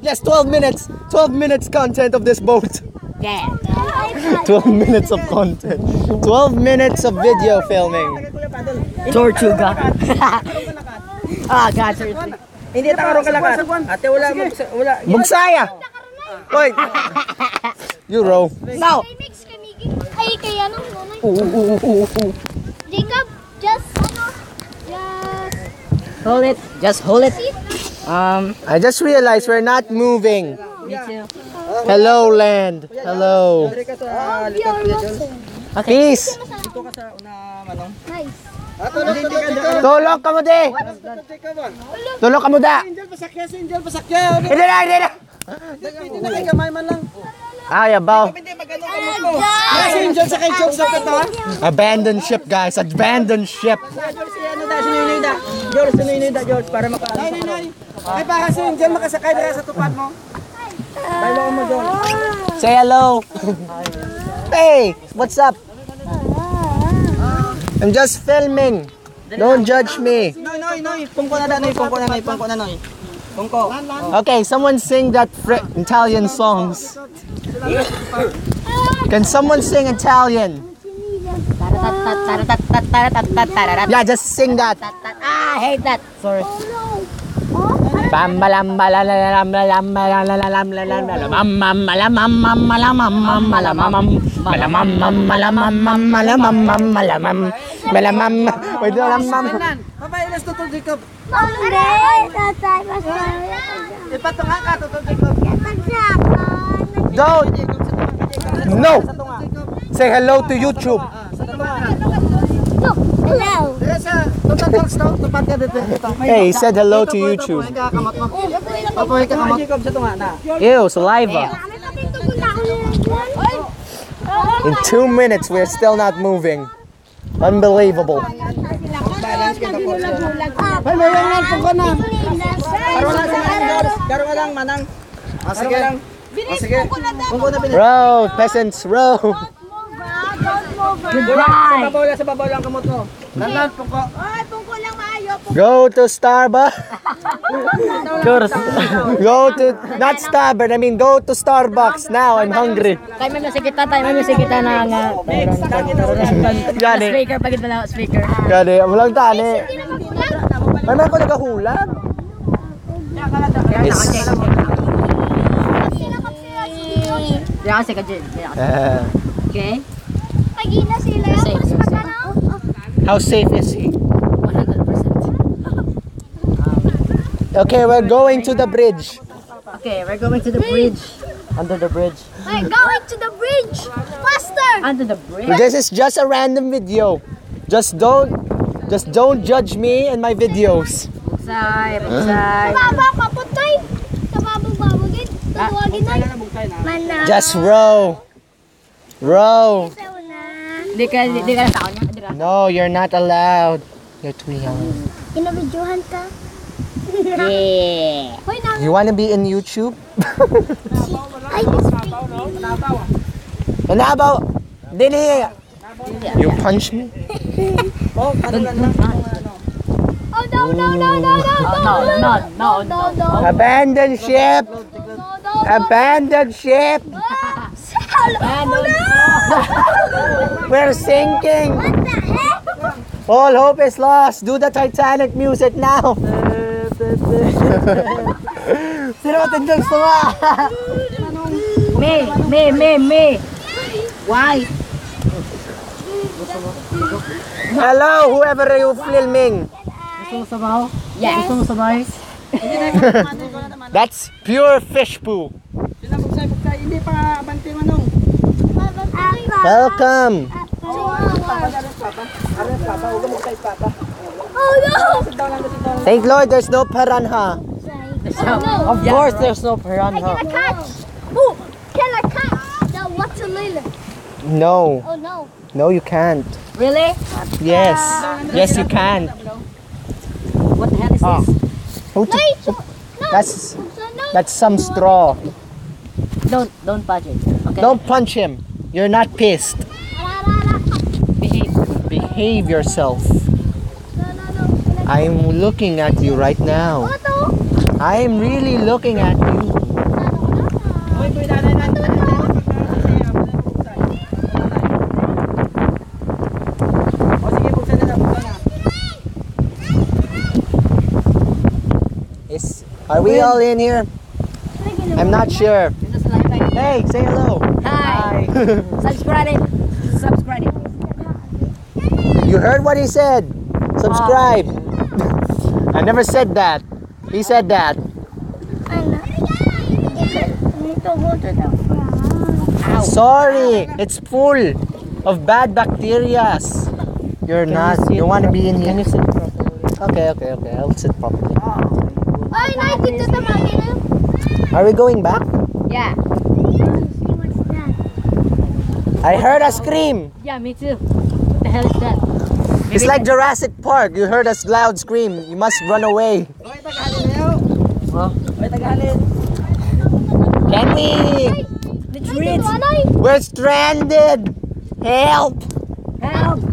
That's 12 minutes. 12 minutes content of this boat. Yeah. 12 minutes of content. 12 minutes of video filming. Tortuga. Ah, God, seriously. Hindi takaro kalakat. Ate wala wala. Bugsaya. Wait. You row. No. Ay, kaya nung nanay. Jacob, just Hold it. Just hold it. I just realized we're not moving. Me too. Hello, land. Hello. Ka sa likod niya, John. Peace. Dito ka sa una manong. nice. Tulog ka mo di. Tulog ka mo da. Angel pasakya si Angel pasakya. Hindi na, hindi na. Hindi na kay gamay man lang. Ay, abaw. Hindi magano ka mo. Si Angel sa kay jokes sa kata. Abandoned ship, guys. Abandoned ship. George si ano da sinunoy da. George sinunoy da George para maka. Nay. Ay para si Angel makasakay dira sa tupad mo. Bye mo mo George. Say hello. Hey, what's up? I'm just filming. Don't judge me. Noy. Pungko na da noy, pungko na noy. Pungko. Okay, someone sing that Italian songs. Can someone sing Italian? Yeah, just sing that. Ah, I hate that. Sorry. Babay ilas to Jacob. Tatay, Ipatunga ka to Jacob. Don't. No. Say hello to YouTube. hello. Dira sa tupad ka dito. Hey, he said hello to YouTube. Papoy ka kamot. Jacob sa tunga na. Ew, saliva. In 2 minutes, we're still not moving. Unbelievable. Balance ka po. Ay, may lang pungko na. Garo lang manang. Sige. Sige. Pungko na pinili. Row, peasants, row. Goodbye. Sa babaw lang kamot mo. Lanlan pungko. Ay, pungko lang maayo. Go to Starbucks. Go to, not Starbucks, I mean go to Starbucks now. I'm hungry. Tayo may music kita na nga. Gani, Speaker, pagit na lang speaker. gani, walang tani. May man ko nagahulag. Is, Diyan kasi ka dyan. Okay? Pagina sila. Safe, Mas safe. magkano? how safe is he? 100%. Okay, we're going to the bridge. Okay, we're going to the bridge. Under the bridge. We're going to the bridge. Faster. Under the bridge. This is just a random video. Just don't judge me and my videos. Bugsay. Baba, kaputay. Kababog-babogin. Tutuwagin na. Mana. Just row. Row. Di ka na tao niya. Di ka. No, you're not allowed. You're too young. Inabidyohan ka. Yeah. Hoy, na. You wanna be in YouTube? Ay, Manabaw! Dili! You punch me? oh, no. Abandon ship! Abandon ship! We're sinking! What the heck? All hope is lost. Do the Titanic music now. Sino matindog sama? Me. Why? Hello, whoever you filming. Gusto mo sabaw? Yes. Gusto mo sabay? That's pure fish poo. Hindi pa abante manong. Welcome. Oh no! Thank Lord there's no piranha. Of course there's no I piranha. can catch. Oh, can I catch the watermelon? No. Oh no. No, you can't. Really? Yes. Yes, you can. What the hell is Oh. this? Wait, no. That's some straw. Don't touch it. Okay. Don't punch him. You're not pissed. Behave. Behave yourself. No. I'm looking at you right now. What? I'm really looking at you. Uy, boy, nanay. O sige, buksan na. Are we all in here? I'm not sure. Dito sa live. Hey, say hello. Hi. Subscribe. You heard what he said. Subscribe. I never said that. He said that. I need to go to the front. Sorry, it's full of bad bacteria. You're not. You want to be in here? Okay. I'll sit properly. Ay, nakikita sa mga Are we going back? Yeah. See what's that? I heard a scream. Yeah, me too. What the hell is that? It's like Jurassic Park. You heard a loud scream. You must run away. Uy, tagahalin na yun. Huh? Uy, tagahalin. Can we? The trees. We're stranded. Help! Help.